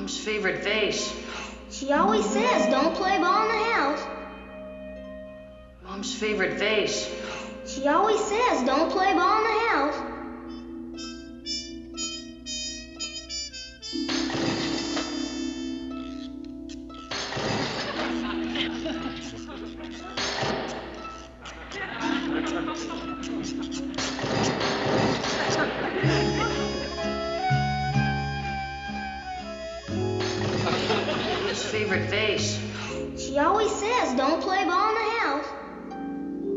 Mom's favorite vase. She always says don't play ball in the house. Mom's favorite vase. She always says don't play ball in the house. Mom's favorite vase. She always says don't play ball in the